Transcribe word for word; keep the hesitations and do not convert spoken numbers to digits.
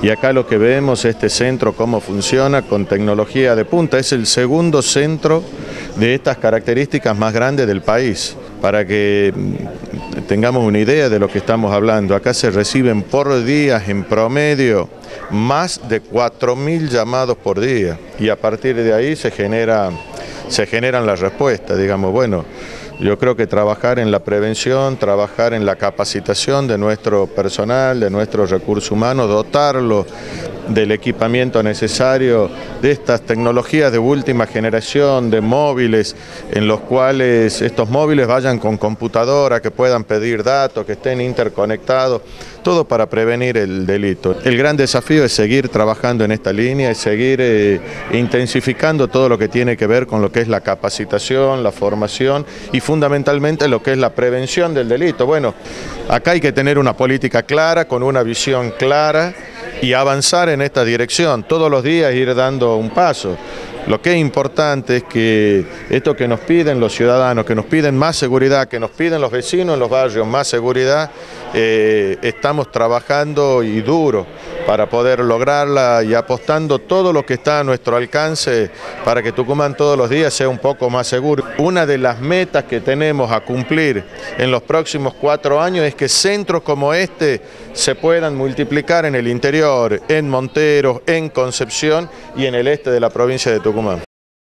Y acá lo que vemos, este centro, cómo funciona con tecnología de punta. Es el segundo centro de estas características más grande del país. Para que tengamos una idea de lo que estamos hablando, acá se reciben por día en promedio más de cuatro mil llamados por día y a partir de ahí se genera, se generan las respuestas. Digamos, bueno, yo creo que trabajar en la prevención, trabajar en la capacitación de nuestro personal, de nuestros recursos humanos, dotarlo del equipamiento necesario, de estas tecnologías de última generación, de móviles, en los cuales estos móviles vayan con computadora, que puedan pedir datos, que estén interconectados, todo para prevenir el delito. El gran desafío es seguir trabajando en esta línea y seguir eh, intensificando todo lo que tiene que ver con lo que es la capacitación, la formación y fundamentalmente lo que es la prevención del delito. Bueno, acá hay que tener una política clara, con una visión clara, y avanzar en esta dirección, todos los días ir dando un paso. Lo que es importante es que esto que nos piden los ciudadanos, que nos piden más seguridad, que nos piden los vecinos en los barrios más seguridad, eh, estamos trabajando y duro para poder lograrla y apostando todo lo que está a nuestro alcance para que Tucumán todos los días sea un poco más seguro. Una de las metas que tenemos a cumplir en los próximos cuatro años es que centros como este se puedan multiplicar en el interior, en Monteros, en Concepción y en el este de la provincia de Tucumán.